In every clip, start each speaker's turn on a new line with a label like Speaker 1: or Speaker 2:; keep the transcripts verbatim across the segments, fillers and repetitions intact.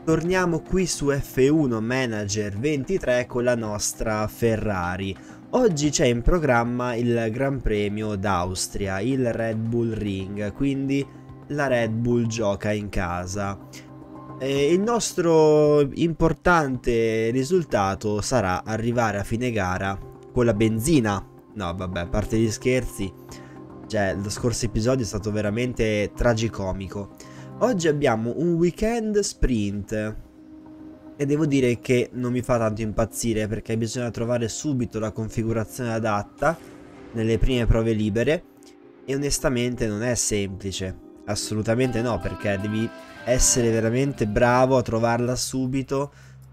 Speaker 1: Torniamo qui su F uno Manager ventitré con la nostra Ferrari. Oggi c'è in programma il Gran Premio d'Austria, il Red Bull Ring, quindi la Red Bull gioca in casa. E il nostro importante risultato sarà arrivare a fine gara con la benzina. No, vabbè, a parte gli scherzi, cioè lo scorso episodio è stato veramente tragicomico. Oggi abbiamo un weekend sprint e devo dire che non mi fa tanto impazzire perché bisogna trovare subito la configurazione adatta nelle prime prove libere e onestamente non è semplice, assolutamente no, perché devi essere veramente bravo a trovarla subito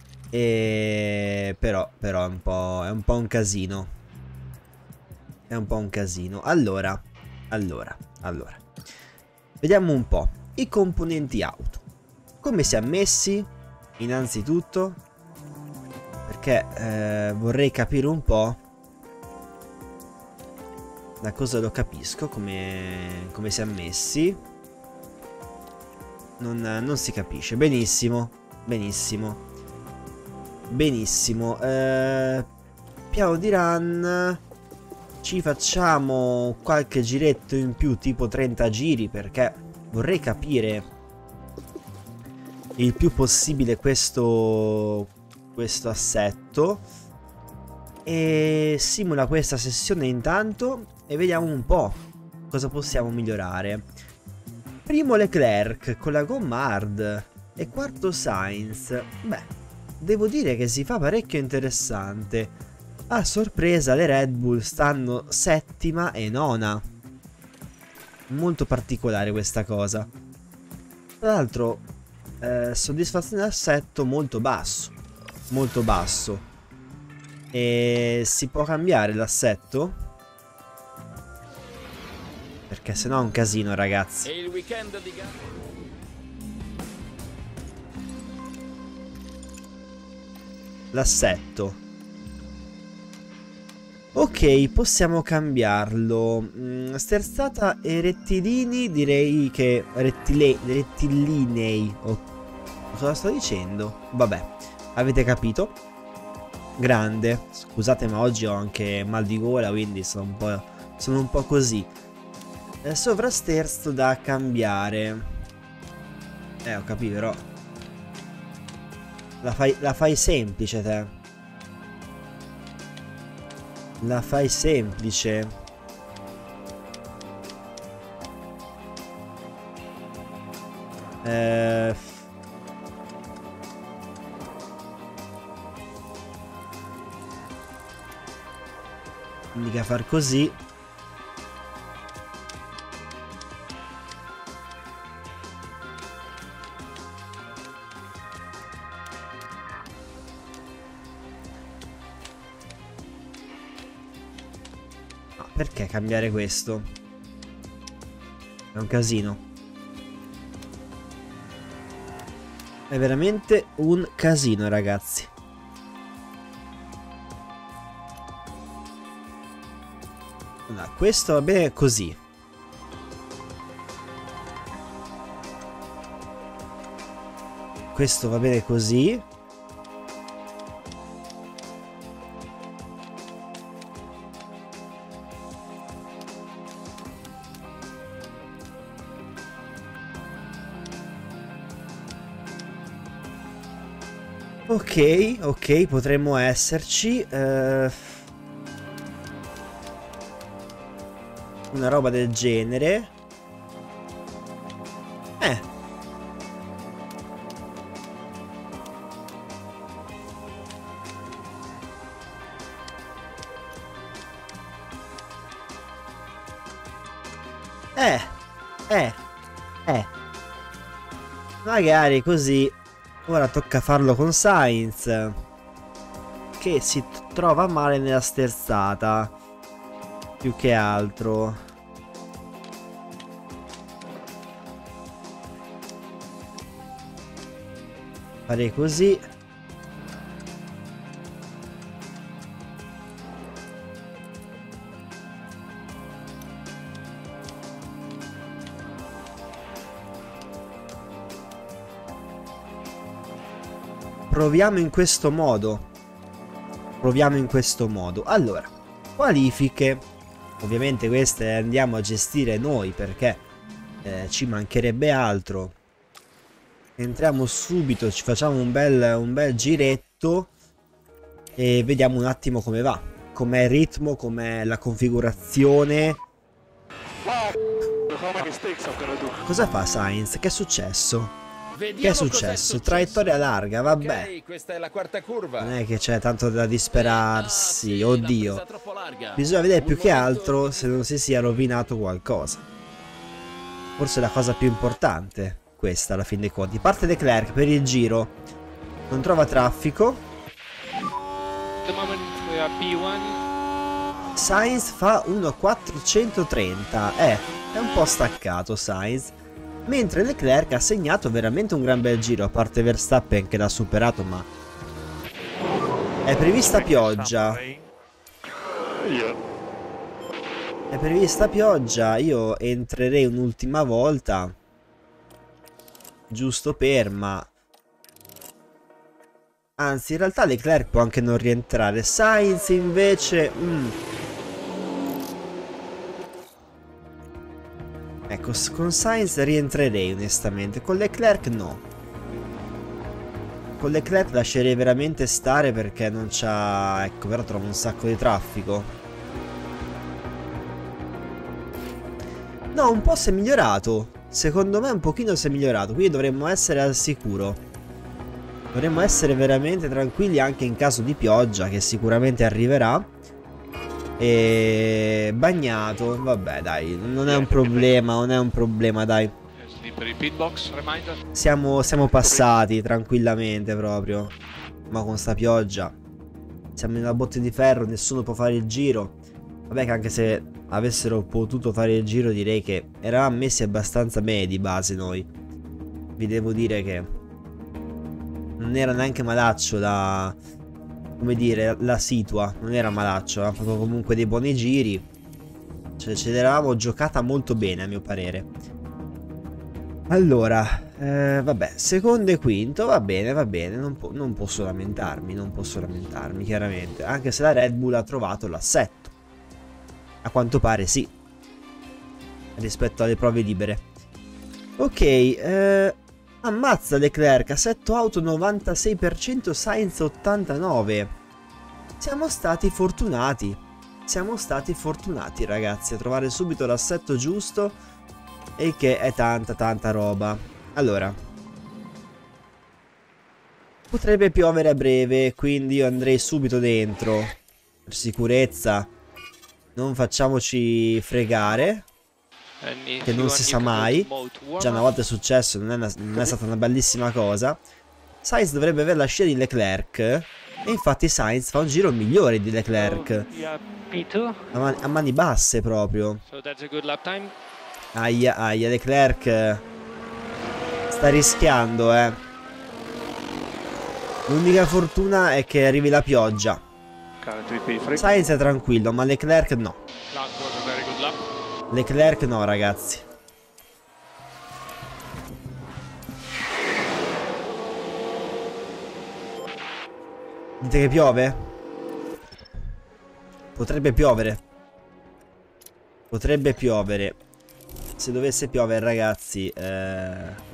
Speaker 1: e però, però è un po', è un po' un casino, è un po' un casino. Allora, allora, allora, vediamo un po'. I componenti auto come si è messi innanzitutto, perché eh, vorrei capire un po'. La cosa lo capisco come, come si è messi, non, non si capisce benissimo, benissimo, benissimo. eh, piano di run, ci facciamo qualche giretto in più, tipo trenta giri, perché vorrei capire il più possibile questo, questo assetto. E simula questa sessione intanto e vediamo un po' cosa possiamo migliorare. Primo Leclerc con la gomma hard e quarto Sainz. Beh, devo dire che si fa parecchio interessante. A sorpresa le Red Bull stanno settima e nona. Molto particolare questa cosa. Tra l'altro eh, soddisfazione d'assetto molto basso, molto basso. E si può cambiare l'assetto? Perché sennò è un casino, ragazzi.
Speaker 2: E il weekend di gara.
Speaker 1: L'assetto. Ok, possiamo cambiarlo. mm, Sterzata e rettilini, direi che rettile, rettilinei. Oh, cosa sto dicendo? Vabbè, avete capito. Grande. Scusate, ma oggi ho anche mal di gola, quindi sono un po', sono un po' così. eh, Sovrasterzo da cambiare. Eh, ho capito, però La fai, la fai semplice te. La fai semplice. Eh... Mica far così. Perché cambiare questo? È un casino. È veramente un casino, ragazzi. Allora, questo va bene così. Questo va bene così. Ok, ok, potremmo esserci. eh, Una roba del genere. Eh. Eh. Eh. Eh. Magari così. Ora tocca farlo con Sainz, che si trova male nella sterzata, più che altro. Farei così. proviamo in questo modo. Proviamo in questo modo. Allora, qualifiche. Ovviamente queste andiamo a gestire noi perché eh, ci mancherebbe altro. Entriamo subito, ci facciamo un bel, un bel giretto e vediamo un attimo come va. Com'è il ritmo, com'è la configurazione. Cosa fa Sainz? Che è successo?
Speaker 2: Vediamo
Speaker 1: che è successo? È successo? Traiettoria larga, vabbè.
Speaker 2: Okay, questa è la quarta curva.
Speaker 1: Non è che c'è tanto da disperarsi,
Speaker 2: ah, sì,
Speaker 1: oddio. Bisogna vedere più che altro se non si sia rovinato qualcosa. Forse è la cosa più importante, questa alla fin dei conti. Parte Leclerc per il giro. Non trova traffico. Sainz fa uno quattrocentotrenta. Eh, è un po' staccato Sainz. Mentre Leclerc ha segnato veramente un gran bel giro. A parte Verstappen che l'ha superato, ma è prevista pioggia. È prevista pioggia. Io entrerei un'ultima volta, giusto per, ma anzi in realtà Leclerc può anche non rientrare. Sainz invece mm. Ecco, con Sainz rientrerei onestamente. Con Leclerc no. Con Leclerc lascerei veramente stare perché non c'ha... Ecco, però trovo un sacco di traffico. No, un po' si è migliorato. Secondo me un pochino si è migliorato. Quindi dovremmo essere al sicuro. Dovremmo essere veramente tranquilli anche in caso di pioggia, che sicuramente arriverà. E bagnato, vabbè dai, non è un problema, non è un problema dai. Siamo, siamo passati tranquillamente proprio. Ma con sta pioggia siamo in una botte di ferro, nessuno può fare il giro. Vabbè che anche se avessero potuto fare il giro direi che eravamo messi abbastanza bene di base noi. Vi devo dire che non era neanche malaccio da... come dire, la situa, non era malaccio, aveva fatto comunque dei buoni giri. Cioè, ce l'eravamo giocata molto bene a mio parere. Allora, eh, vabbè, secondo e quinto, va bene, va bene, non, po non posso lamentarmi, non posso lamentarmi, chiaramente. Anche se la Red Bull ha trovato l'assetto. A quanto pare sì. Rispetto alle prove libere. Ok, eh... ammazza Leclerc, assetto auto novantasei per cento, Sainz ottantanove. Siamo stati fortunati. Siamo stati fortunati ragazzi a trovare subito l'assetto giusto. E che è tanta tanta roba. Allora, potrebbe piovere a breve, quindi io andrei subito dentro. Per sicurezza. Non facciamoci fregare, che non si sa mai. Già una volta è successo, non è, una, non è stata una bellissima cosa. Sainz dovrebbe avere la scia di Leclerc. E infatti Sainz fa un giro migliore di Leclerc. A, man a mani basse proprio. Aia aia, Leclerc sta rischiando, eh. L'unica fortuna è che arrivi la pioggia. Sainz è tranquillo, ma Leclerc no. Leclerc no, ragazzi. Dite che piove? Potrebbe piovere. Potrebbe piovere. Se dovesse piovere, ragazzi, eh...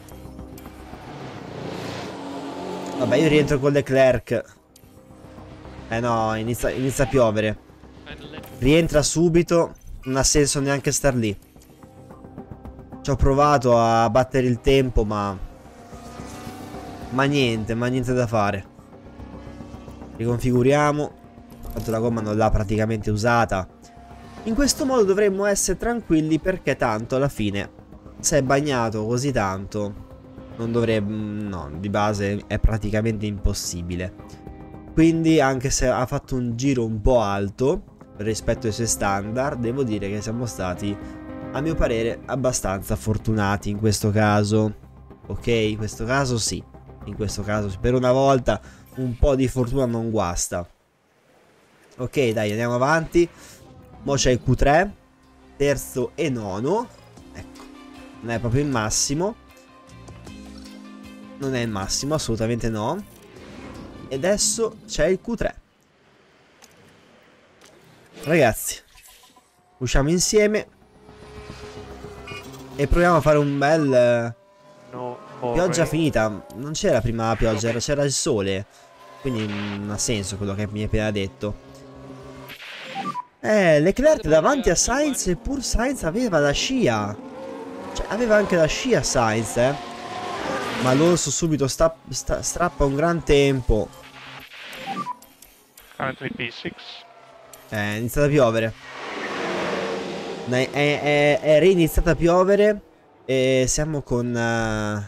Speaker 1: vabbè, io rientro con Leclerc. Eh no, inizia, inizia a piovere. Rientra subito. Non ha senso neanche star lì. Ci ho provato a battere il tempo, ma Ma niente, ma niente da fare. Riconfiguriamo. Tanto la gomma non l'ha praticamente usata. In questo modo dovremmo essere tranquilli, perché tanto alla fine, se è bagnato così tanto, non dovrebbe... no, di base è praticamente impossibile. Quindi anche se ha fatto un giro un po' alto rispetto ai suoi standard, devo dire che siamo stati, a mio parere, abbastanza fortunati in questo caso. Ok, in questo caso sì. In questo caso per una volta un po' di fortuna non guasta. Ok, dai, andiamo avanti. Mo' c'è il Q tre, terzo e nono. Ecco, non è proprio il massimo. Non è il massimo, assolutamente no. E adesso c'è il Q tre. Ragazzi, usciamo insieme e proviamo a fare un bel...
Speaker 2: No,
Speaker 1: pioggia finita. Non c'era prima la pioggia, c'era il sole. Quindi non ha senso quello che mi hai appena detto. Eh, Leclerc davanti a Sainz, eppur Sainz aveva la scia. Cioè, aveva anche la scia Sainz, eh. Ma Alonso subito sta, sta, strappa un gran tempo.
Speaker 2: Currently P sei.
Speaker 1: Eh, è iniziata a piovere. È, è, è reiniziata a piovere. E siamo con... Uh...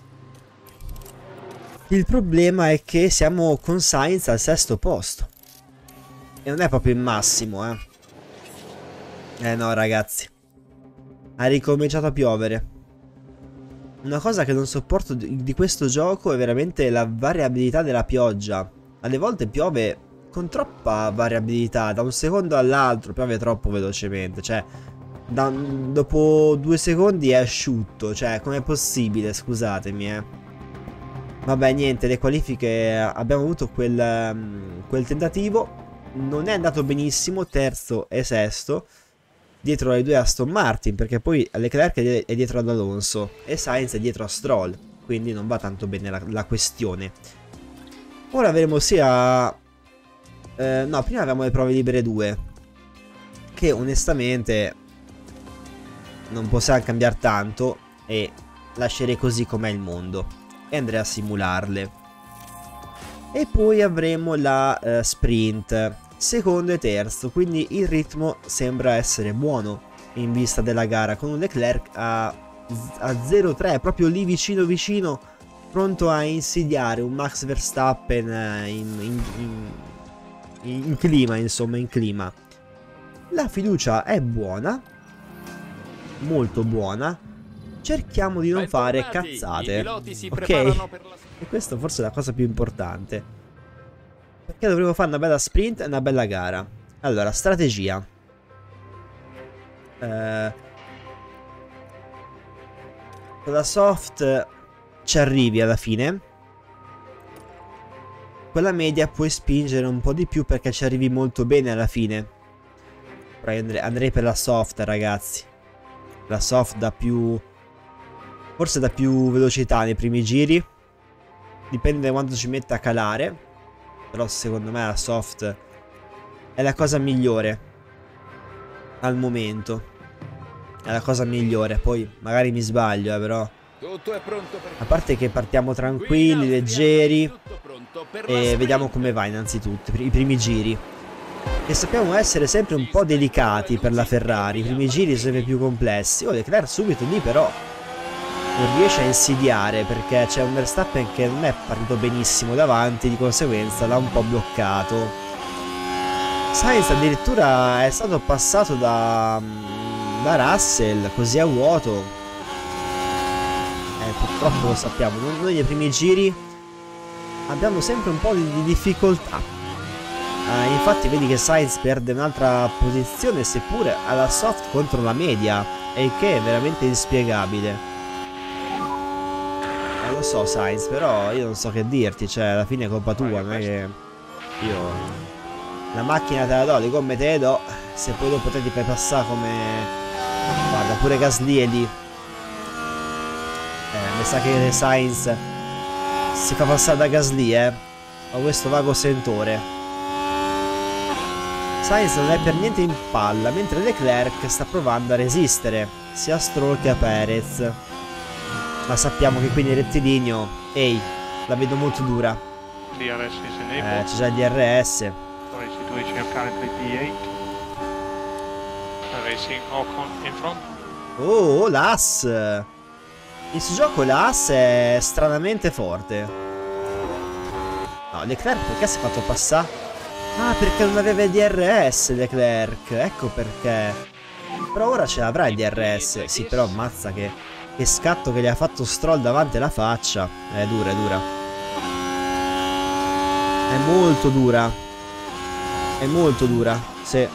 Speaker 1: Il problema è che siamo con Sainz al sesto posto. E non è proprio il massimo, eh. Eh no, ragazzi. Ha ricominciato a piovere. Una cosa che non sopporto di, di questo gioco è veramente la variabilità della pioggia. Alle volte piove con troppa variabilità. Da un secondo all'altro piove troppo velocemente. Cioè, da, dopo due secondi è asciutto. Cioè, com'è possibile? Scusatemi, eh. Vabbè, niente, le qualifiche. Abbiamo avuto quel, quel tentativo. Non è andato benissimo, terzo e sesto, dietro ai due Aston Martin, perché poi Leclerc è dietro ad Alonso e Sainz è dietro a Stroll, quindi non va tanto bene la, la questione. Ora avremo sia... Eh, no, prima avevamo le prove libere due, che onestamente non possiamo cambiare tanto e lascerei così com'è il mondo e andrei a simularle. E poi avremo la uh, sprint, secondo e terzo, quindi il ritmo sembra essere buono in vista della gara, con un Leclerc a, a zero tre, proprio lì vicino vicino, pronto a insidiare un Max Verstappen in, in, in, in clima, insomma, in clima. La fiducia è buona, molto buona. Cerchiamo di non fare cazzate, ok? E questa forse è la cosa più importante, perché dovremo fare una bella sprint e una bella gara. Allora, strategia. Eh, con la soft ci arrivi alla fine. Con la media puoi spingere un po' di più perché ci arrivi molto bene alla fine. Però io andrei, andrei per la soft, ragazzi. La soft dà più... Forse dà più velocità nei primi giri. Dipende da quanto ci mette a calare. Però secondo me la soft è la cosa migliore al momento. È la cosa migliore. Poi magari mi sbaglio, eh, però.
Speaker 3: Tutto è pronto per...
Speaker 1: A parte che partiamo tranquilli, leggeri. E vediamo come va innanzitutto i primi giri. E sappiamo essere sempre un po' delicati per la Ferrari. I primi giri sono sempre più complessi. Oh, Leclerc subito lì però non riesce a insidiare, perché c'è un Verstappen che non è partito benissimo davanti, di conseguenza l'ha un po' bloccato. Sainz addirittura è stato passato da, da Russell così a vuoto. Eh, purtroppo lo sappiamo, noi nei primi giri abbiamo sempre un po' di, di difficoltà. Eh, infatti vedi che Sainz perde un'altra posizione, seppure alla soft contro la media, e il che è veramente inspiegabile. Lo so Sainz, però io non so che dirti, cioè alla fine è colpa tua, non è che io la macchina te la do, le gomme te le do, se poi dopo te ti fai passare come... Guarda, pure Gasly è lì. Eh, mi sa che Sainz si fa passare da Gasly, eh. Ho questo vago sentore. Sainz non è per niente in palla, mentre Leclerc sta provando a resistere, sia a Stroll che a Perez. Ma sappiamo che quindi il rettilineo, ehi, la vedo molto dura.
Speaker 2: D R S is
Speaker 1: Eh,
Speaker 2: enabled.
Speaker 1: c'è già il D R S.
Speaker 2: Sorry, situation currently P eight. Racing Ocon in front.
Speaker 1: Oh, l'As. In questo gioco l'As è stranamente forte. No, Leclerc perché si è fatto passare? Ah, perché non aveva il D R S Leclerc. Ecco perché. Però ora ce l'avrà il D R S. Sì, però ammazza che... Che scatto che gli ha fatto Stroll davanti alla faccia. È dura, è dura. È molto dura. È molto dura. Sì.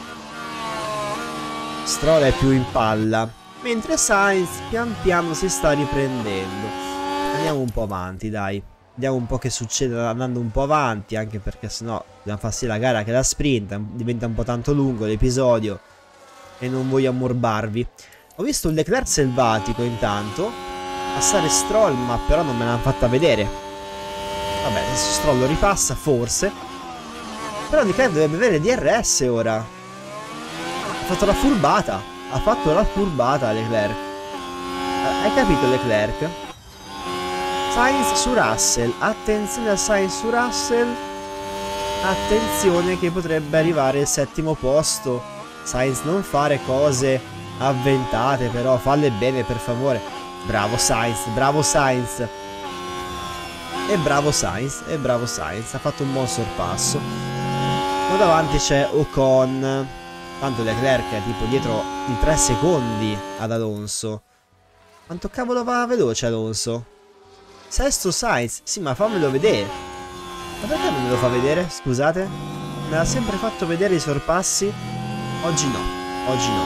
Speaker 1: Stroll è più in palla. Mentre Sainz pian piano si sta riprendendo. Andiamo un po' avanti, dai. Vediamo un po' che succede andando un po' avanti, anche perché sennò dobbiamo far sì la gara che la sprint, diventa un po' tanto lungo l'episodio e non voglio ammorbarvi. Ho visto un Leclerc selvatico intanto, passare Stroll, ma però non me l'hanno fatta vedere. Vabbè, adesso Stroll lo ripassa, forse. Però Leclerc dovrebbe avere D R S ora. Ha fatto la furbata, ha fatto la furbata Leclerc. Hai capito Leclerc? Sainz su Russell, attenzione a Sainz su Russell, attenzione che potrebbe arrivare il settimo posto. Sainz, non fare cose avventate, però falle bene per favore. Bravo Sainz, bravo Sainz. E bravo Sainz, e bravo Sainz, ha fatto un buon sorpasso. Ma davanti c'è Ocon, tanto Leclerc è tipo dietro di tre secondi ad Alonso. Quanto cavolo va veloce Alonso? Sesto Sainz, sì ma fammelo vedere. Ma perché non me lo fa vedere? Scusate. Me l'ha sempre fatto vedere i sorpassi. Oggi no, oggi no.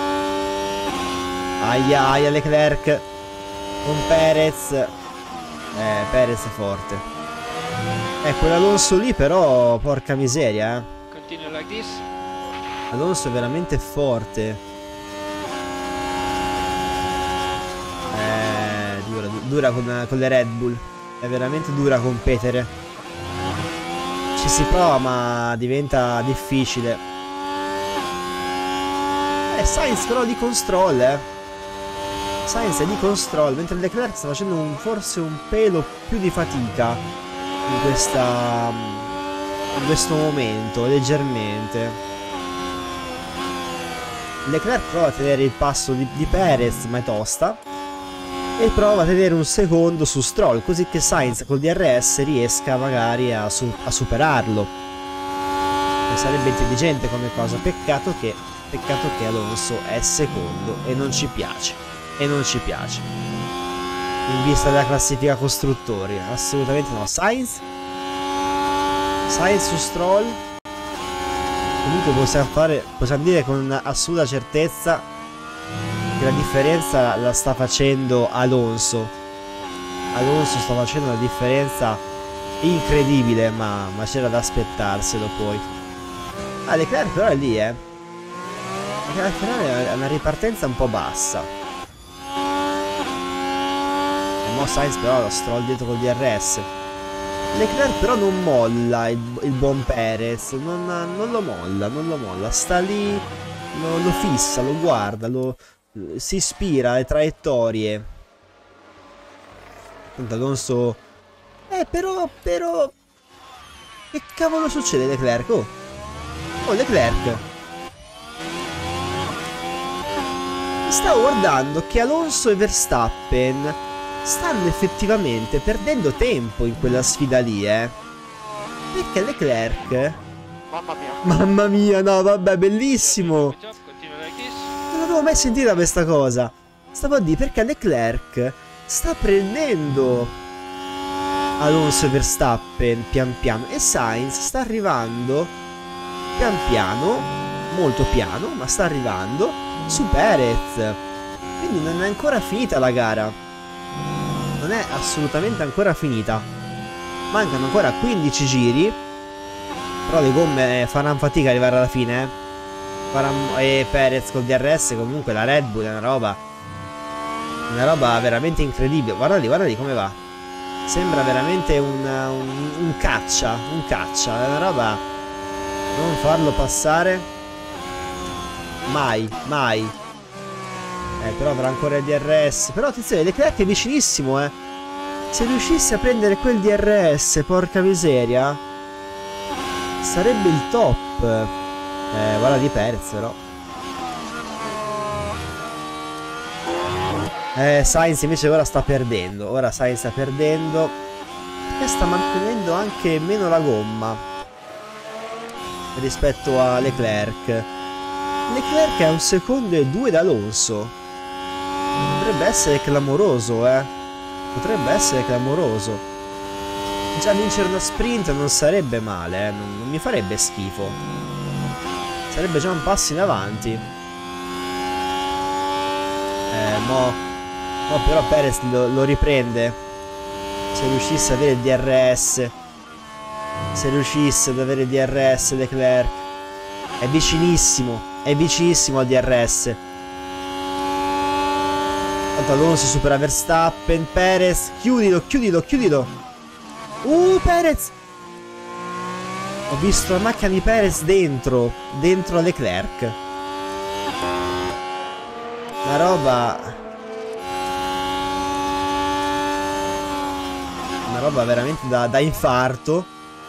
Speaker 1: Aia, aia Leclerc. Con Perez. Eh, Perez è forte. Eh, quell'Alonso lì però, porca miseria, eh.
Speaker 3: Continue like this.
Speaker 1: Alonso è veramente forte. Dura, dura con, con le Red Bull. È veramente dura competere. Ci si prova ma diventa difficile. Eh, Sainz però di control, eh. Sainz è di control, mentre Leclerc sta facendo un, forse un pelo più di fatica in questa in questo momento, leggermente. Leclerc prova a tenere il passo di, di Perez, ma è tosta. E prova a tenere un secondo su Stroll, così che Sainz col D R S riesca magari a, su a superarlo. E sarebbe intelligente come cosa. Peccato che, peccato che Alonso è secondo e non ci piace. E non ci piace. In vista della classifica costruttori. Assolutamente no. Sainz. Sainz su Stroll. Comunque possiamo fare, possiamo dire con assoluta certezza che la differenza la sta facendo Alonso. Alonso sta facendo una differenza incredibile, ma, ma c'era da aspettarselo poi. Ah, Leclerc però è lì, eh. Al finale è una ripartenza un po' bassa. E mo Sainz però lo Stroll dietro col D R S. Leclerc però non molla il, il buon Perez, non, non lo molla, non lo molla. Sta lì, lo, lo fissa, lo guarda, lo... si ispira alle traiettorie. Tanto Alonso. Eh però però che cavolo succede Leclerc? Oh, oh Leclerc. Stavo guardando che Alonso e Verstappen stanno effettivamente perdendo tempo in quella sfida lì, eh. Perché Leclerc,
Speaker 2: Mamma mia.
Speaker 1: mamma mia, no vabbè, bellissimo. Non avevo mai sentita questa cosa. Stavo a dire perché Leclerc sta prendendo Alonso e Verstappen pian piano e Sainz sta arrivando pian piano, molto piano, ma sta arrivando su Perez. Quindi non è ancora finita la gara. Non è assolutamente ancora finita. Mancano ancora quindici giri. Però le gomme faranno fatica ad arrivare alla fine, eh. E Perez col D R S, comunque la Red Bull è una roba una roba veramente incredibile. Guarda lì, guarda lì come va. Sembra veramente un, un, un caccia un caccia, è una roba. Non farlo passare mai, mai. Eh, però avrà ancora il D R S. Però attenzione, Leclerc è vicinissimo, eh. Se riuscisse a prendere quel D R S, porca miseria, sarebbe il top. Eh, guarda di Perez però. Eh, Sainz invece ora sta perdendo. Ora Sainz sta perdendo e sta mantenendo anche meno la gomma rispetto a Leclerc. Leclerc è un secondo e due da Alonso. Potrebbe essere clamoroso, eh. Potrebbe essere clamoroso. Già vincere una sprint non sarebbe male, eh. non, non mi farebbe schifo. Sarebbe già un passo in avanti. Eh, mo, mo però Perez lo, lo riprende. Se riuscisse ad avere il D R S. Se riuscisse ad avere il D R S Leclerc. È vicinissimo. È vicinissimo al D R S. Tanto Alonso supera Verstappen. Perez. Chiudilo, chiudilo, chiudilo. Uh, Perez. Ho visto la macchina di Perez dentro. Dentro a Leclerc. Una roba. Una roba veramente da, da infarto.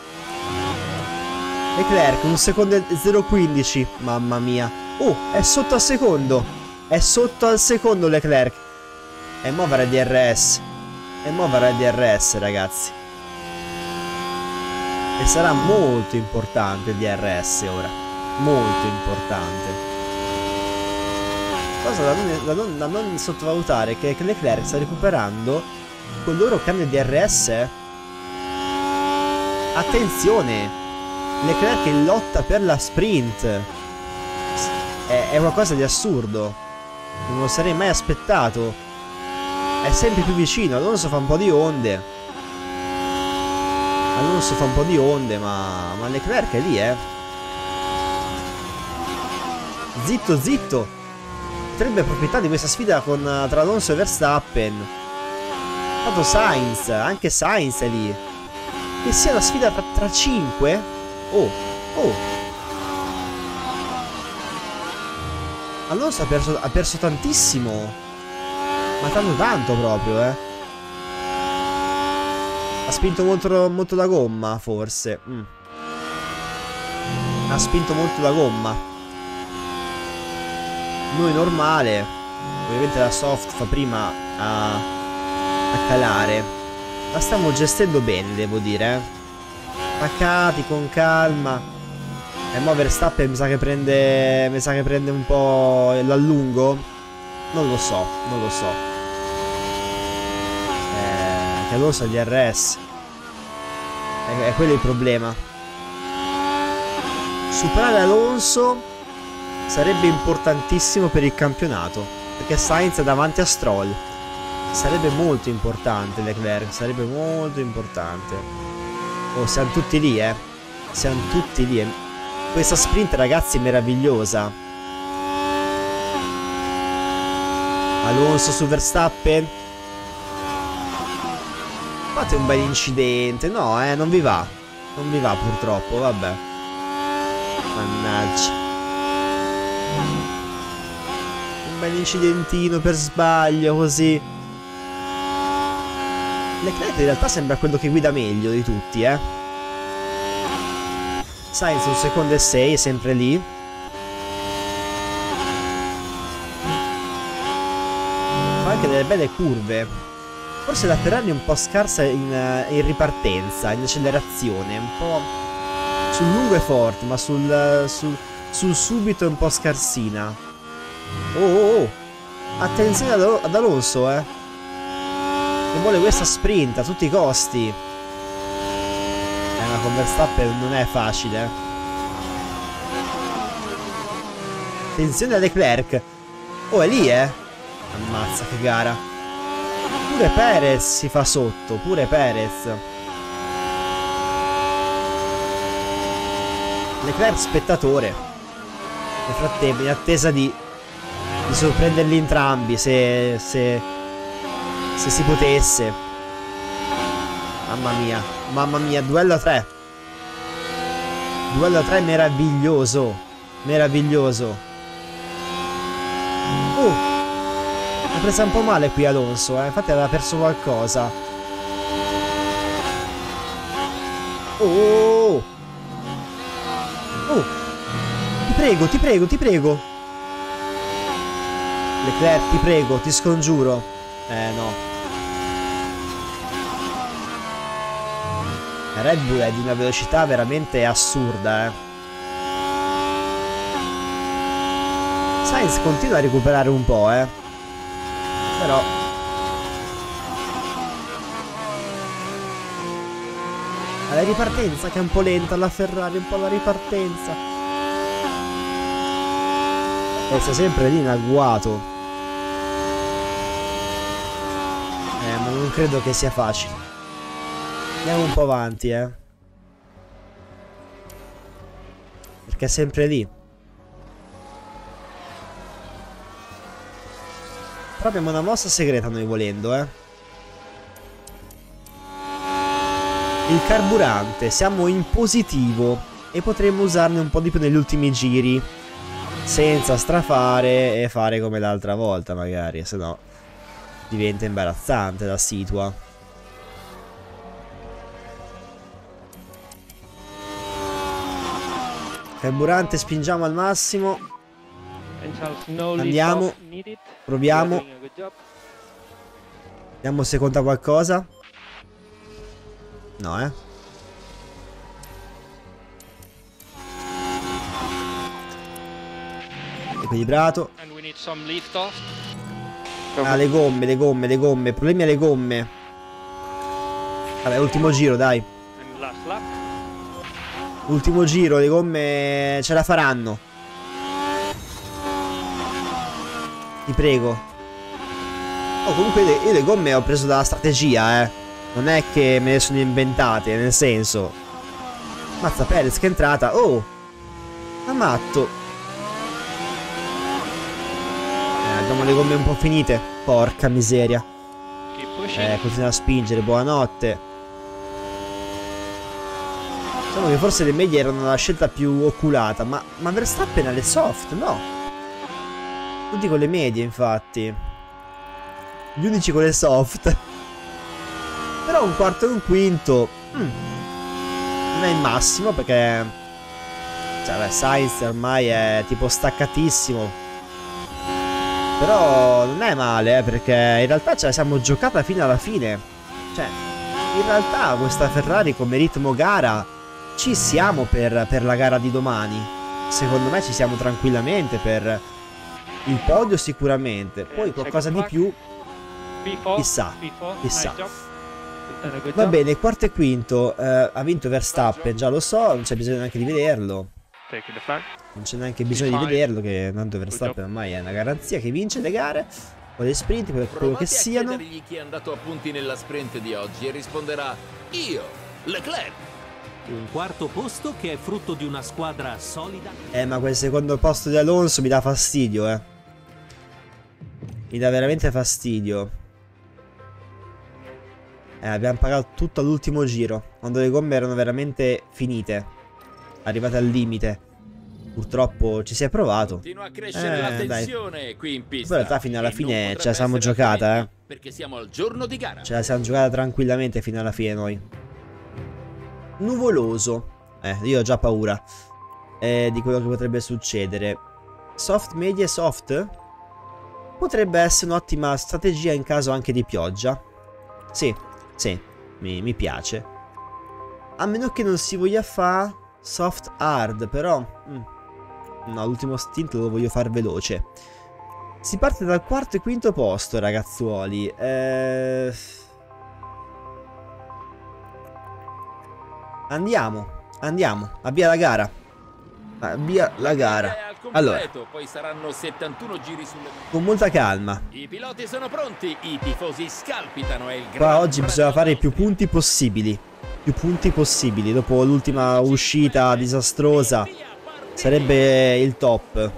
Speaker 1: Leclerc un secondo e zero quindici. Mamma mia. Oh, è sotto al secondo. È sotto al secondo Leclerc. E mo varrà il D R S. E mo varrà il D R S, ragazzi. E sarà molto importante il D R S ora. Molto importante. Cosa da non, da non, da non sottovalutare è che Leclerc sta recuperando col loro cambio di D R S. Attenzione, Leclerc in lotta per la sprint. È, è qualcosa di assurdo. Non lo sarei mai aspettato. È sempre più vicino. Alonso fa un po' di onde. Alonso fa un po' di onde, ma, ma Leclerc è lì, eh. Zitto, zitto. Potrebbe approfittare di questa sfida con, tra Alonso e Verstappen. Tanto Sainz, anche Sainz è lì. Che sia la sfida tra, tra cinque. Oh, oh. Alonso ha perso, ha perso tantissimo. Ma tanto tanto proprio, eh. Ha spinto molto, molto la gomma, forse. Mm. Ha spinto molto la gomma. Noi normale. Ovviamente la soft fa prima a, a calare. La stiamo gestendo bene, devo dire, eh. Pacati, con calma. E mo Verstappen mi sa che prende. Mi sa che prende un po' l'allungo. Non lo so, non lo so. Eh, che Alonso ha gli R S. È, è quello il problema. Superare Alonso sarebbe importantissimo per il campionato, perché Sainz è davanti a Stroll. Sarebbe molto importante Leclerc, sarebbe molto importante. Oh, siamo tutti lì, eh. Siamo tutti lì. Eh. Questa sprint, ragazzi, è meravigliosa. Alonso su Verstappen. Fate un bel incidente. No, eh, non vi va. Non vi va purtroppo, vabbè. Mannaggia. Un bel incidentino per sbaglio, così. Leclerc in realtà sembra quello che guida meglio di tutti, eh. Sainz un secondo e sei, sempre lì. Fa anche delle belle curve. Forse la Ferrari è un po' scarsa in, in ripartenza, in accelerazione. Un po' sul lungo è forte, ma sul, sul, sul subito è un po' scarsina. Oh, oh, oh. Attenzione ad, ad Alonso, eh. Che vuole questa sprint a tutti i costi. Eh, ma con Verstappen non è facile, eh. Attenzione a Leclerc. Oh, è lì, eh. Ammazza, che gara. Pure Perez si fa sotto. Pure Perez. Leclerc spettatore. Nel frattempo, in attesa di, di sorprenderli entrambi. Se, se, se si potesse. Mamma mia. Mamma mia. Duello a tre. Duello a tre meraviglioso. Meraviglioso. Uh. Ha presa un po' male qui Alonso, eh. Infatti aveva perso qualcosa. Oh. Oh. Ti prego, ti prego, ti prego. Leclerc, ti prego, ti scongiuro. Eh, no. La Red Bull è di una velocità veramente assurda, eh. Sainz continua a recuperare un po', eh. Però alla ripartenza che è un po' lenta la Ferrari, un po' la ripartenza. E sta sempre lì in agguato. Eh, ma non credo che sia facile. Andiamo un po' avanti, eh. Perché è sempre lì. Però abbiamo una mossa segreta noi volendo, eh. Il carburante. Siamo in positivo e potremmo usarne un po' di più negli ultimi giri. Senza strafare e fare come l'altra volta magari, se no diventa imbarazzante la situa. Carburante, spingiamo al massimo. Andiamo. Proviamo. Vediamo se conta qualcosa. No, eh. Equilibrato. Ah, le gomme, le gomme, le gomme. Problemi alle gomme. Vabbè, ultimo giro, dai. Ultimo giro, le gomme ce la faranno. Ti prego. Oh, comunque io le gomme ho preso dalla strategia, eh. Non è che me le sono inventate, nel senso. Mazza Perez che è entrata. Oh, ma matto. Abbiamo le gomme un po' finite. Porca miseria. Eh, continua a spingere. Buonanotte. Diciamo che forse le medie erano la scelta più oculata. Ma, ma Verstappen ha le soft, no? Tutti con le medie, infatti. Gli unici con le soft. Però un quarto e un quinto mm, non è il massimo perché, cioè, beh, Sainz ormai è tipo staccatissimo. Però non è male, eh, perché in realtà ce la siamo giocata fino alla fine. Cioè, in realtà questa Ferrari come ritmo gara ci siamo per, per la gara di domani. Secondo me ci siamo tranquillamente per il podio sicuramente. Poi qualcosa di più chissà, chissà. Va bene, quarto e quinto, eh, ha vinto Verstappen, già lo so, non c'è bisogno neanche di vederlo. Non c'è neanche bisogno di vederlo, che tanto Verstappen ormai è una garanzia che vince le gare o le sprint, per quello che siano.
Speaker 3: Chi è andato a punti nella sprint di oggi e risponderà: io, Leclerc.
Speaker 4: Un quarto posto che è frutto di una squadra solida.
Speaker 1: Eh, ma quel secondo posto di Alonso mi dà fastidio, eh. Mi dà veramente fastidio. Eh, abbiamo pagato tutto all'ultimo giro, quando le gomme erano veramente finite, arrivate al limite. Purtroppo ci si è provato.
Speaker 3: Continua a crescere
Speaker 1: eh,
Speaker 3: la tensione qui in pista.
Speaker 1: Poi in realtà fino alla fine ce la siamo giocata, eh.
Speaker 3: Perché siamo al giorno di gara.
Speaker 1: Ce la siamo giocata tranquillamente fino alla fine noi. Nuvoloso. Eh, io ho già paura eh, di quello che potrebbe succedere. Soft, media e soft? Potrebbe essere un'ottima strategia in caso anche di pioggia. Sì. Sì, mi, mi piace. A meno che non si voglia fare soft hard, però mm, no, l'ultimo stint lo voglio far veloce. Si parte dal quarto e quinto posto, ragazzuoli. eh... Andiamo, andiamo, avvia la gara. Avvia la gara. Allora,
Speaker 3: poi saranno settantuno giri sulle...
Speaker 1: con molta calma.
Speaker 3: I piloti sono pronti, i tifosi scalpitano e il
Speaker 1: Qua oggi bisogna fare i più punti possibili. Più punti possibili. Dopo l'ultima uscita disastrosa sarebbe il top.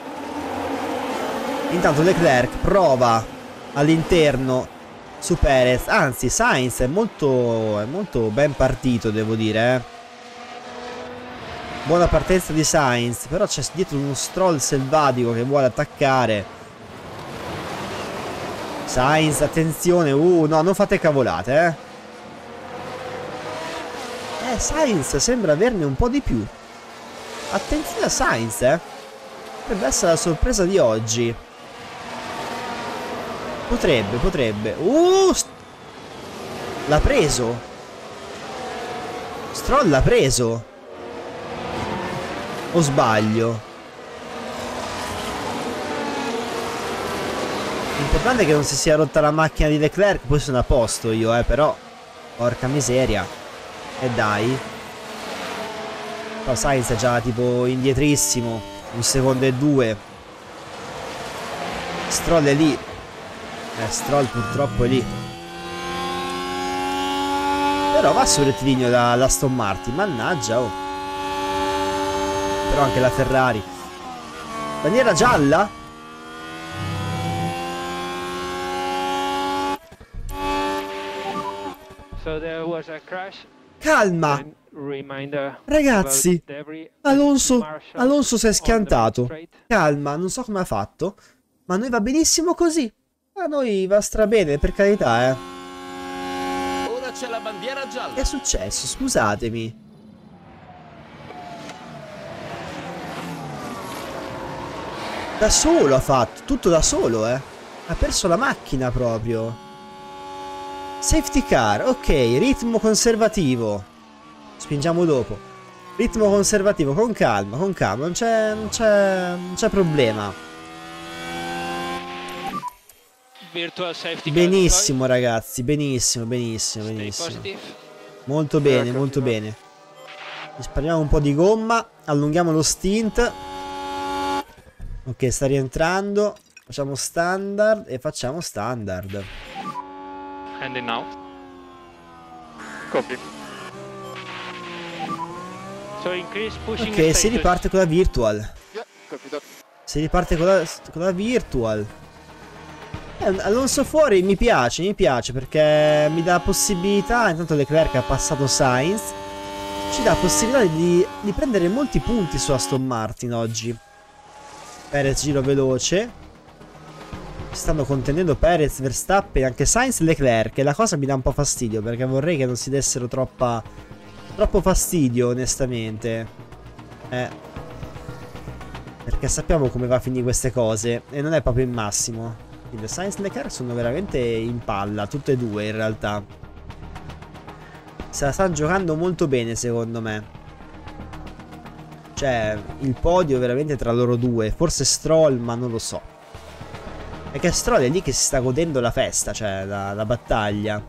Speaker 1: Intanto Leclerc prova all'interno su Perez. Anzi, Sainz è molto, è molto ben partito, devo dire, eh. Buona partenza di Sainz, però c'è dietro uno Stroll selvatico che vuole attaccare. Sainz, attenzione. Uh, no, non fate cavolate, eh. Eh, Sainz sembra averne un po' di più. Attenzione a Sainz, eh. Potrebbe essere la sorpresa di oggi. Potrebbe, potrebbe. Uh, l'ha preso. Stroll l'ha preso. O sbaglio? L'importante è che non si sia rotta la macchina di Leclerc. Poi sono a posto io, eh, però porca miseria. E dai. Però Sainz è già tipo indietrissimo. Un secondo e due. Stroll è lì. Eh, Stroll purtroppo è lì. Però va sul rettilineo da, da Aston Martin, mannaggia, oh. Però anche la Ferrari. Bandiera gialla?
Speaker 5: So there was a crash.
Speaker 1: Calma.
Speaker 5: And reminder
Speaker 1: Ragazzi,
Speaker 5: about debris.
Speaker 1: Alonso,
Speaker 5: Marshall
Speaker 1: Alonso si è
Speaker 5: on the
Speaker 1: schiantato.
Speaker 5: straight.
Speaker 1: Calma, non so come ha fatto, ma a noi va benissimo così. A noi va strabene, per carità, eh.
Speaker 3: Ora c'è la bandiera gialla.
Speaker 1: Che è successo? Scusatemi. Da solo ha fatto, tutto da solo, eh. Ha perso la macchina proprio. Safety car, ok, ritmo conservativo. Spingiamo dopo. Ritmo conservativo, con calma, con calma, non c'è non c'è non c'è problema.
Speaker 5: Virtual safety car
Speaker 1: Benissimo ragazzi, benissimo, benissimo,
Speaker 5: deployed.
Speaker 1: benissimo.
Speaker 5: Stay positive.
Speaker 1: Molto bene, molto bene. Risparmiamo un po' di gomma, allunghiamo lo stint. Ok, sta rientrando. Facciamo standard e facciamo standard.
Speaker 2: Handing out. Copy.
Speaker 5: So increase pushing
Speaker 1: Ok, si
Speaker 5: status.
Speaker 1: riparte con la virtual.
Speaker 6: Yeah, copy that.
Speaker 1: Si riparte con la, con la virtual. Eh, Alonso fuori mi piace, mi piace perché mi dà possibilità. Intanto Leclerc ha passato Sainz. Ci dà possibilità di, di prendere molti punti su Aston Martin oggi. Perez giro veloce. Stanno contendendo Perez, Verstappen e anche Sainz e Leclerc. E la cosa mi dà un po' fastidio perché vorrei che non si dessero troppa troppo fastidio onestamente. Eh Perché sappiamo come va a finire queste cose e non è proprio il massimo. Quindi Sainz e Leclerc sono veramente in palla, tutte e due in realtà. Se la stanno giocando molto bene secondo me. Cioè il podio veramente tra loro due. Forse Stroll, ma non lo so. Perché Stroll è lì che si sta godendo la festa, cioè la, la battaglia.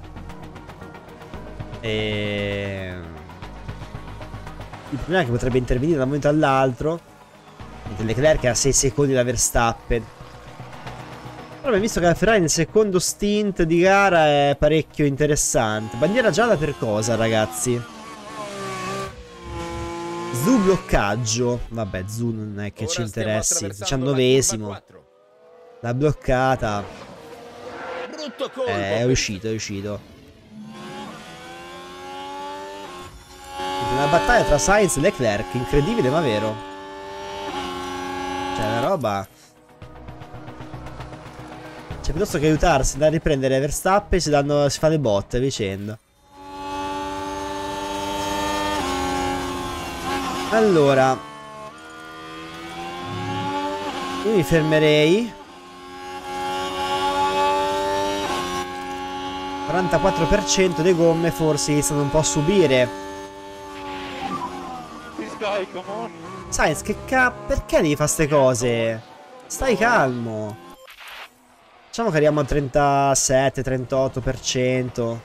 Speaker 1: E... il problema è che potrebbe intervenire da un momento all'altro. Mentre Leclerc è a sei secondi da Verstappen. Però abbiamo visto che la Ferrari nel secondo stint di gara è parecchio interessante. Bandiera gialla per cosa, ragazzi? Zu bloccaggio. Vabbè, Zu non è che
Speaker 3: Ora
Speaker 1: ci
Speaker 3: stiamo
Speaker 1: interessi.
Speaker 3: attraversando la
Speaker 1: diciannovesimo.
Speaker 3: curva quattro.
Speaker 1: L'ha bloccata.
Speaker 3: Brutto colpo.
Speaker 1: Eh, è uscito, è uscito. Una battaglia tra Sainz e Leclerc. Incredibile ma vero. Cioè, una roba... Cioè, piuttosto che aiutarsi da riprendere Verstappen, si, danno, si fa le botte, vicenda. Allora, io mi fermerei. quarantaquattro per cento delle gomme forse iniziano un po' a subire.
Speaker 2: This guy, come on.
Speaker 1: Sainz, che ca... perché devi fare ste cose? Stai calmo. Facciamo che arriviamo al trentasette trentotto per cento.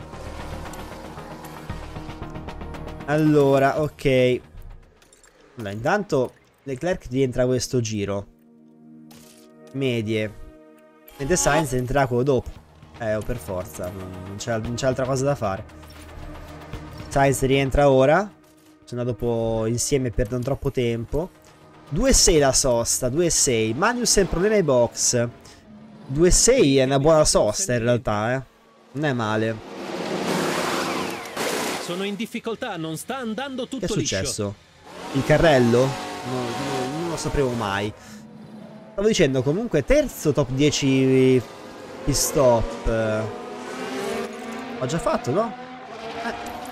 Speaker 1: Allora, ok. Allora, intanto Leclerc rientra questo giro. Medie. Mentre Sainz entrerà quello dopo. Eh, oh, per forza. Non c'è altra cosa da fare. Sainz rientra ora. Se no dopo insieme perdono troppo tempo. due sei la sosta, due sei. Magnussen problema ai box. due sei è una buona sosta in realtà, eh. Non è male.
Speaker 4: Sono in difficoltà, non sta andando tutto
Speaker 1: Che è
Speaker 4: liscio.
Speaker 1: successo? Il carrello? No, no, non lo sapevo mai. Stavo dicendo comunque terzo top dieci pit stop. Ho già fatto, no? Eh.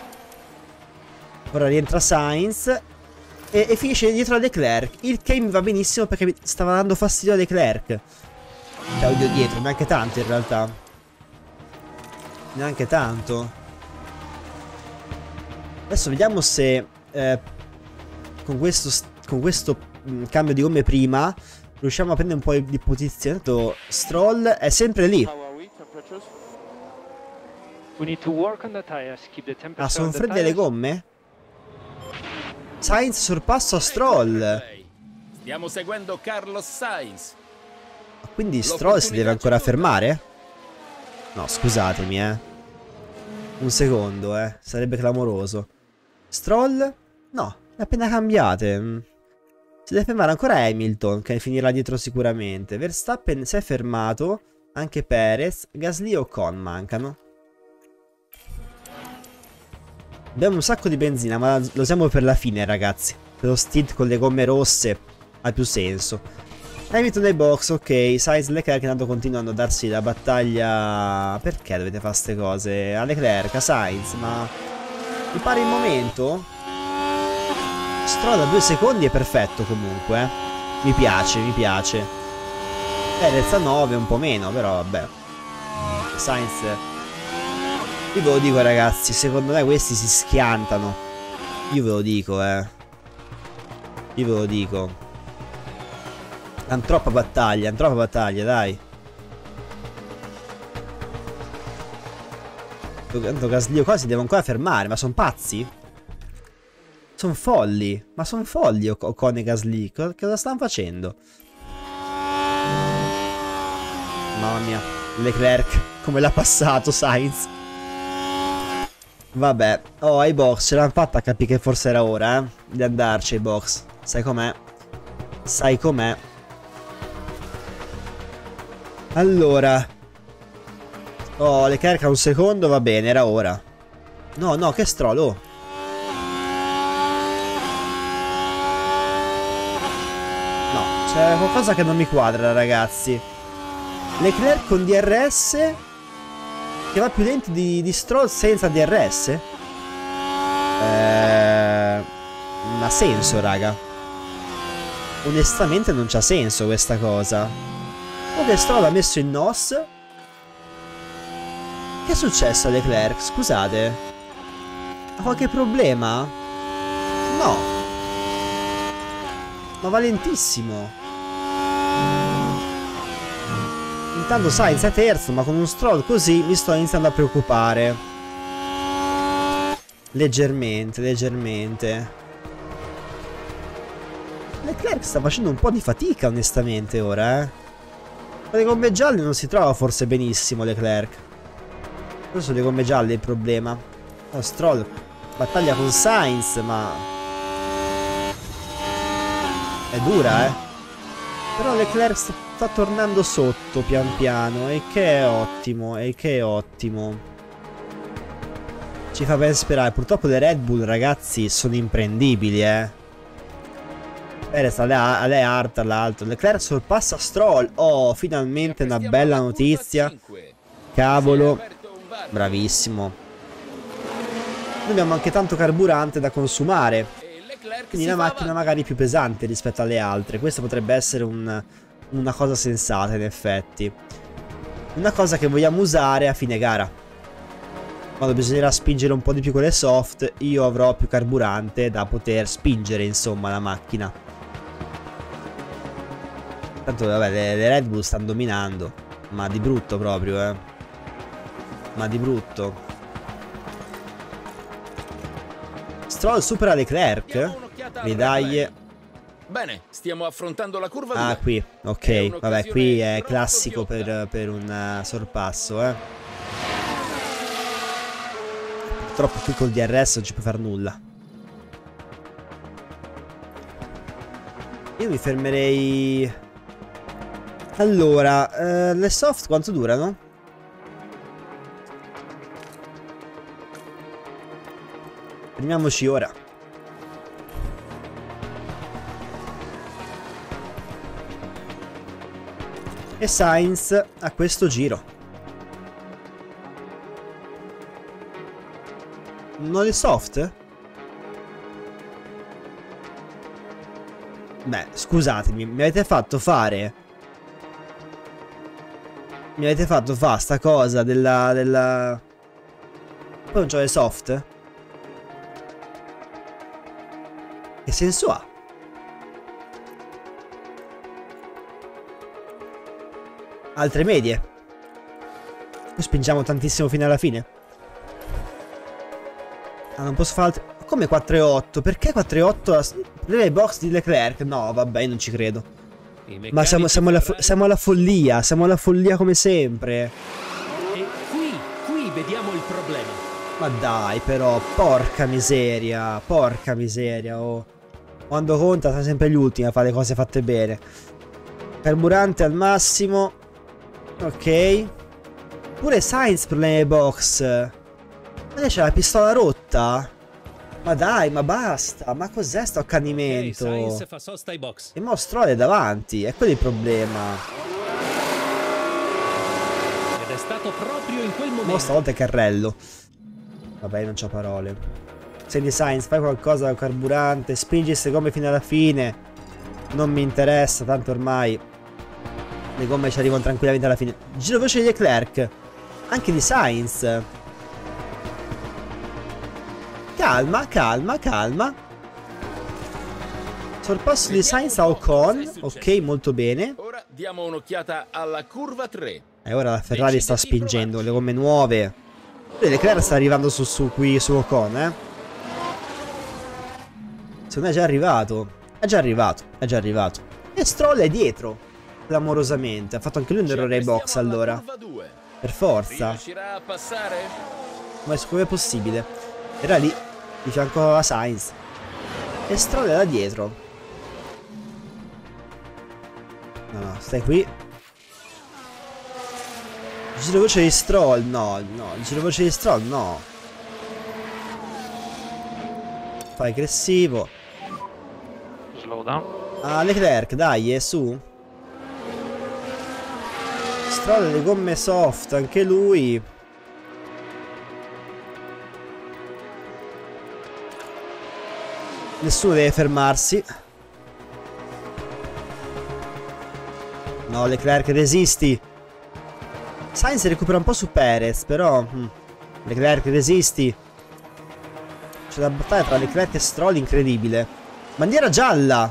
Speaker 1: Ora rientra Sainz e, e finisce dietro a Leclerc. Il che mi va benissimo perché mi stava dando fastidio a Leclerc. Cioè, oddio, dietro, neanche tanto in realtà. Neanche tanto. Adesso vediamo se eh, con questo, con questo mh, cambio di gomme prima riusciamo a prendere un po' di posizione. Tanto Stroll è sempre lì.
Speaker 6: How are we? Temperatures?
Speaker 5: We need to work on the tires, keep the temperature
Speaker 1: Ah, sono
Speaker 5: on the
Speaker 1: fredde le
Speaker 5: tires.
Speaker 1: gomme? Sainz sorpasso a Stroll.
Speaker 3: Stiamo seguendo Carlos Sainz.
Speaker 1: Quindi Stroll si deve ancora fermare? No, scusatemi, eh. Un secondo, eh. Sarebbe clamoroso. Stroll? No, le appena cambiate. Mm. Si deve fermare ancora Hamilton, che finirà dietro sicuramente. Verstappen si è fermato. Anche Perez. Gasly e Ocon mancano. Abbiamo un sacco di benzina, ma lo usiamo per la fine, ragazzi. Per lo stint con le gomme rosse ha più senso. Hamilton nei box, ok. Sainz e Leclerc intanto continuano a darsi la battaglia. Perché dovete fare queste cose? A Leclerc, a Sainz, ma mi pare il momento. Stroll a due secondi è perfetto comunque, eh. Mi piace, mi piace. Perez a nove, un po' meno, però vabbè. Sainz. Io ve lo dico, ragazzi, secondo me questi si schiantano. Io ve lo dico, eh. Io ve lo dico. Hanno troppa battaglia, hanno troppa battaglia, dai. Tanto Gasly qua si deve ancora fermare, ma sono pazzi? Sono folli. Ma sono folli Ocon e Gasly. Cosa, cosa stanno facendo? Mamma mia. Leclerc, come l'ha passato Sainz. Vabbè. Oh, ai box ce l'hanno fatta a capire che forse era ora, eh, di andarci ai box. Sai com'è? Sai com'è? Allora. Oh, Leclerc a un secondo, va bene, era ora. No, no, che Stroll, oh. No, c'è qualcosa che non mi quadra, ragazzi. Leclerc con D R S che va più lento di, di Stroll senza D R S? Eh, non ha senso, raga. Onestamente non c'ha senso questa cosa. Ok, Stroll ha messo il N O S. Che è successo a Leclerc? Scusate. Ha qualche problema? No. Ma va lentissimo. Intanto Sainz è terzo, ma con un Stroll così mi sto iniziando a preoccupare. Leggermente, leggermente. Leclerc sta facendo un po' di fatica, onestamente, ora, eh. Con le gomme gialle non si trova forse benissimo Leclerc. Forse sono le gomme gialle il problema. Oh, Stroll battaglia con Sainz, ma è dura, eh. Però Leclerc sta, sta tornando sotto pian piano, e che è ottimo, e che è ottimo. Ci fa ben sperare. Purtroppo le Red Bull, ragazzi, sono imprendibili, eh. Perez alle hard all'altro. Leclerc sorpassa Stroll. Oh, finalmente una bella notizia. Cavolo. Bravissimo. Noi abbiamo anche tanto carburante da consumare, quindi la macchina magari più pesante rispetto alle altre. Questa potrebbe essere un, una cosa sensata, in effetti. Una cosa che vogliamo usare a fine gara. Quando bisognerà spingere un po' di più con le soft, io avrò più carburante da poter spingere, insomma, la macchina. Tanto vabbè, le, le Red Bull stanno dominando, ma di brutto proprio, eh. Ma di brutto. Stroll supera Leclerc. Medaglie.
Speaker 3: Bene, stiamo affrontando la curva.
Speaker 1: Ah, qui, ok. Vabbè, qui è classico per, per un sorpasso, eh. Purtroppo qui col D R S non ci puoi fare nulla. Io mi fermerei. Allora, eh, le soft quanto durano? Fermiamoci ora. E Sainz a questo giro. Non le soft? Beh, scusatemi, mi avete fatto fare... Mi avete fatto fare sta cosa della... della... Poi non c'ho le soft? Che senso ha? Altre medie. Noi spingiamo tantissimo fino alla fine. Ah, non posso fare altre... Come quattro e otto? Perché quattro e otto? Le box di Leclerc? No, vabbè, non ci credo. Ma siamo, siamo, alla siamo alla follia. Siamo alla follia come sempre.
Speaker 4: E qui, qui vediamo il problema.
Speaker 1: Ma dai però, porca miseria, porca miseria, oh. Quando conta sono sempre gli ultimi a fare le cose fatte bene. Carburante al massimo. Ok. Pure Sainz problemi ai box. Ma lei c'è la pistola rotta? Ma dai, ma basta. Ma cos'è sto accanimento?
Speaker 4: Okay, Sainz fa sosta ai box.
Speaker 1: E mo Stroll è davanti, è quello il problema.
Speaker 4: Ed è stato proprio in quel momento.
Speaker 1: Mo stavolta è carrello. Vabbè, non c'ho parole. Senti Sainz, fai qualcosa al carburante, spingi queste gomme fino alla fine. Non mi interessa, tanto ormai le gomme ci arrivano tranquillamente alla fine. Giro veloce di Leclerc. Anche di Sainz. Calma, calma, calma. Sorpasso di Sainz a Ocon. Ok, molto bene.
Speaker 3: Ora diamo un'occhiata alla curva tre.
Speaker 1: E ora la Ferrari sta spingendo le gomme nuove. Leclerc sta arrivando su, su qui su Ocon, eh. Secondo me è già arrivato. È già arrivato, è già arrivato. E Stroll è dietro. Clamorosamente. Ha fatto anche lui un errore ai box allora. Per forza.
Speaker 3: Riuscirà a passare?
Speaker 1: Ma come è possibile? Era lì, di fianco a Sainz. E Stroll è da dietro. No, no, stai qui. Giro veloce di Stroll, no, no, giro veloce di Stroll, no. Fai aggressivo.
Speaker 2: Slow down.
Speaker 1: Ah, Leclerc, dai, è su. Stroll le gomme soft, anche lui. Nessuno deve fermarsi. No, Leclerc, resisti. Sainz recupera un po' su Perez, però hm. Leclerc, resisti. C'è una battaglia tra Leclerc e Stroll incredibile. Bandiera gialla.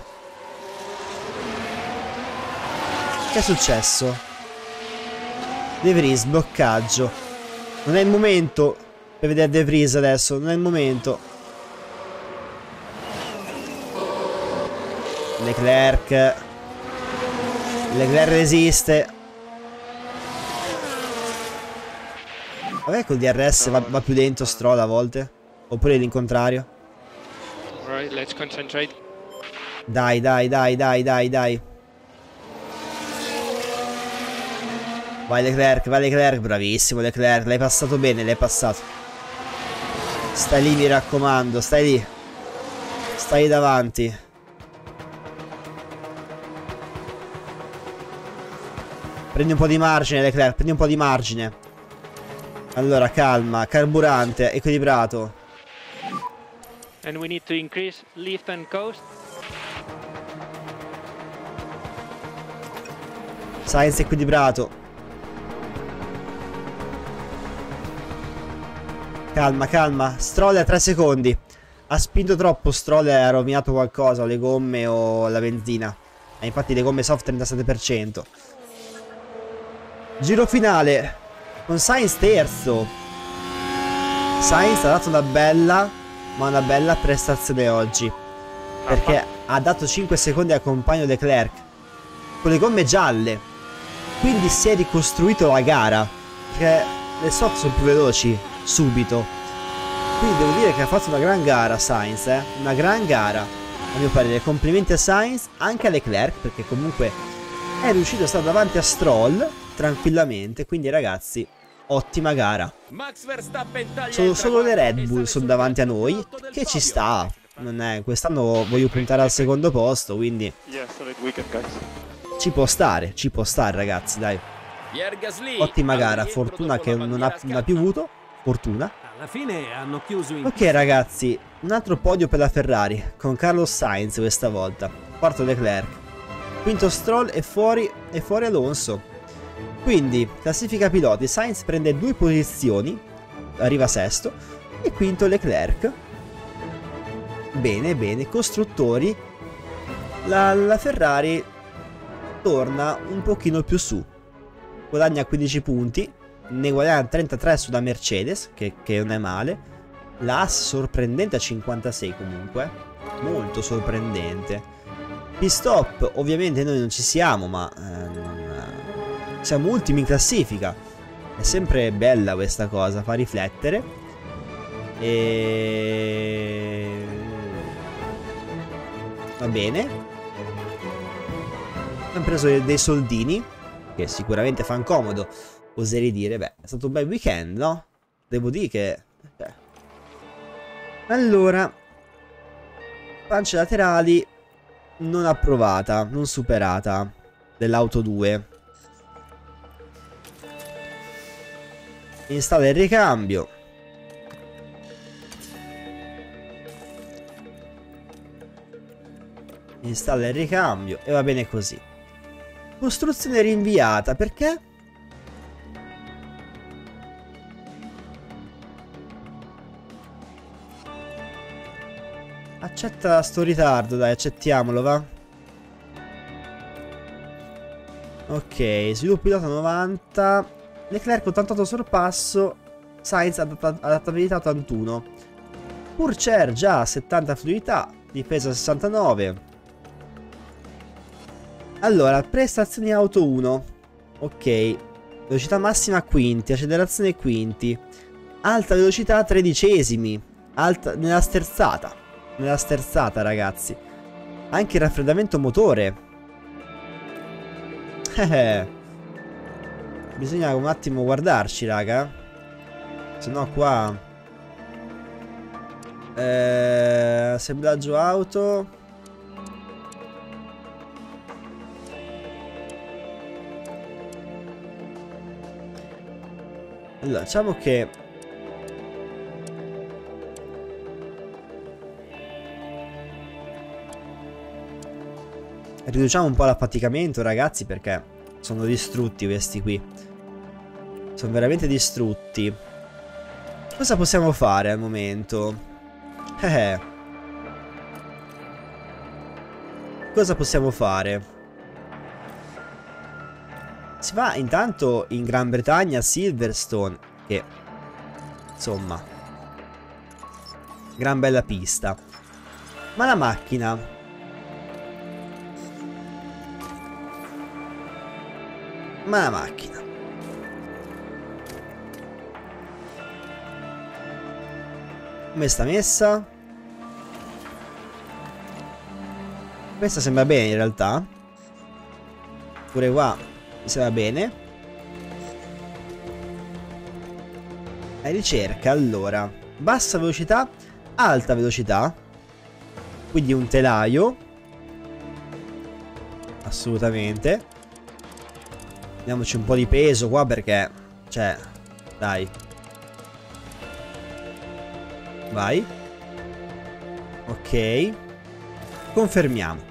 Speaker 1: Che è successo? De Vries, bloccaggio. Non è il momento per vedere De Vries adesso, non è il momento. Leclerc. Leclerc resiste. Vabbè, col D R S va, va più lento Stroll a volte. Oppure l'incontrario.
Speaker 5: Alright, let's concentrate.
Speaker 1: Dai, dai, dai, dai, dai, dai. Vai Leclerc, vai Leclerc. Bravissimo Leclerc, l'hai passato bene, l'hai passato. Stai lì, mi raccomando, stai lì. Stai davanti. Prendi un po' di margine Leclerc, prendi un po' di margine. Allora, calma, carburante, equilibrato.
Speaker 5: And we need to increase lift and coast.
Speaker 1: Sainz equilibrato. Calma, calma. Stroll a tre secondi. Ha spinto troppo Stroll e ha rovinato qualcosa, o le gomme o la benzina. E infatti le gomme soft trentasette per cento. Giro finale. Con Sainz terzo. Sainz ha dato una bella, ma una bella prestazione oggi. Perché ha dato cinque secondi al compagno Leclerc con le gomme gialle. Quindi si è ricostruito la gara, perché le soft sono più veloci subito. Quindi devo dire che ha fatto una gran gara Sainz, eh? Una gran gara, a mio parere. Complimenti a Sainz, anche a Leclerc, perché comunque è riuscito a stare davanti a Stroll tranquillamente. Quindi ragazzi, ottima gara. Sono solo le Red Bull sono davanti a noi, che ci sta. Non è, quest'anno voglio puntare al secondo posto, quindi
Speaker 6: Yeah, solid weekend, guys.
Speaker 1: ci può stare, ci può stare ragazzi, dai. Ottima gara, fortuna che non ha, non ha piovuto. Fortuna.
Speaker 4: Alla fine hanno chiuso in...
Speaker 1: Ok ragazzi, un altro podio per la Ferrari, con Carlos Sainz questa volta. Quarto Leclerc. Quinto Stroll e fuori, e fuori Alonso. Quindi, classifica piloti, Sainz prende due posizioni, arriva sesto, e quinto Leclerc. Bene, bene, costruttori, la, la Ferrari torna un pochino più su, guadagna quindici punti, ne guadagna trentatré sulla Mercedes, che, che non è male, la Haas sorprendente a cinquantasei comunque, molto sorprendente. Pit stop, ovviamente noi non ci siamo, ma eh, non, siamo ultimi in classifica, è sempre bella questa cosa, fa riflettere. E... va bene. Abbiamo preso dei soldini, che sicuramente fanno comodo. Oserei dire, beh, è stato un bel weekend, no? Devo dire che... Beh. Allora, pance laterali non approvata, non superata, dell'auto due. Installa il ricambio. Installa il ricambio e va bene così. Costruzione rinviata, perché? Accetta sto ritardo, dai, accettiamolo, va? Ok, sviluppo pilota novanta. Leclerc ottantotto sorpasso. Sainz adatt adattabilità ottantuno. Pourchaire già settanta fluidità. Difesa sessantanove. Allora, prestazioni auto uno. Ok. Velocità massima quinti. Accelerazione quinti. Alta velocità tredicesimi. Alta nella sterzata. Nella sterzata, ragazzi. Anche il raffreddamento motore. Eh. Bisogna un attimo guardarci, raga. Se no qua... Eh, assemblaggio auto. Allora, diciamo che riduciamo un po' l'affaticamento, ragazzi, perché sono distrutti questi qui. Sono veramente distrutti. Cosa possiamo fare al momento? Eh. Cosa possiamo fare? Si va intanto in Gran Bretagna a Silverstone, che insomma, gran bella pista. Ma la macchina, ma la macchina come sta messa? Questa sembra bene in realtà. Pure qua mi sembra bene. La ricerca, allora, bassa velocità, alta velocità. Quindi un telaio. Assolutamente. Diamoci un po' di peso qua perché, cioè, dai. Vai. Ok. Confermiamo.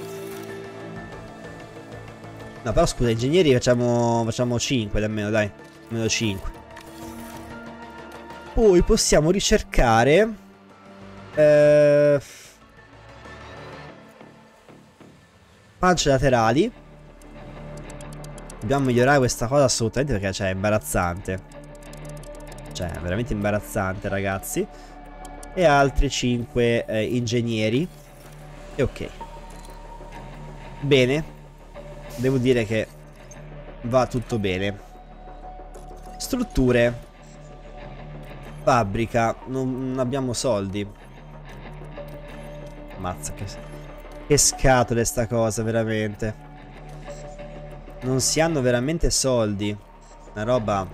Speaker 1: No, però scusa, ingegneri facciamo, facciamo cinque almeno, dai. Almeno cinque. Poi possiamo ricercare eh, pance laterali. Dobbiamo migliorare questa cosa assolutamente perché, cioè, è imbarazzante. Cioè, è veramente imbarazzante, ragazzi. E altri cinque eh, ingegneri. E ok. Bene. Devo dire che va tutto bene. Strutture. Fabbrica. Non, non abbiamo soldi. Mazza che... Che scatole sta cosa, veramente. Non si hanno veramente soldi. Una roba...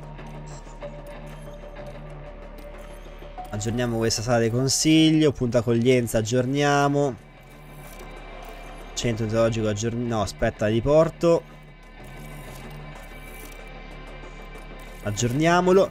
Speaker 1: Aggiorniamo questa sala di consiglio. Punto accoglienza aggiorniamo. Centro teologico aggiorniamo. No, aspetta, di porto. Aggiorniamolo.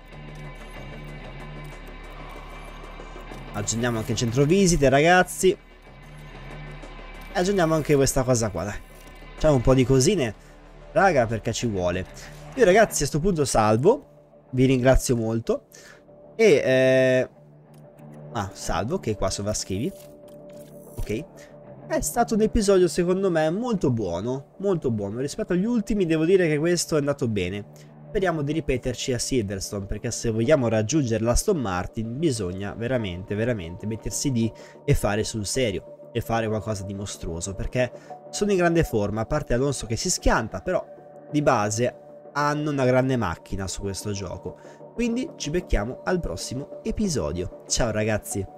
Speaker 1: Aggiorniamo anche il centro visite, ragazzi. E aggiorniamo anche questa cosa qua, dai. Facciamo un po' di cosine, raga, perché ci vuole. Io, ragazzi, a sto punto salvo. Vi ringrazio molto. E eh... ah, salvo, che qua sovrascrivi. Ok. È stato un episodio, secondo me, molto buono. Molto buono. Rispetto agli ultimi, devo dire che questo è andato bene. Speriamo di ripeterci a Silverstone, perché se vogliamo raggiungere l'Aston Martin bisogna veramente, veramente mettersi lì e fare sul serio. E fare qualcosa di mostruoso, perché sono in grande forma. A parte Alonso che si schianta, però di base hanno una grande macchina su questo gioco. Quindi ci becchiamo al prossimo episodio. Ciao ragazzi!